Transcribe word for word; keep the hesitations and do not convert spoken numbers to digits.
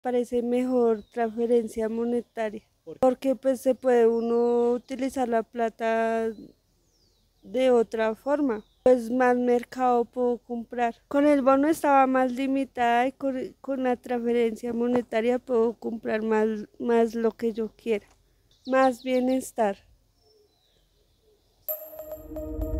parece mejor transferencia monetaria, porque pues se puede uno utilizar la plata de otra forma, pues más mercado puedo comprar. Con el bono estaba más limitada y con, con la transferencia monetaria puedo comprar más, más lo que yo quiera, más bienestar.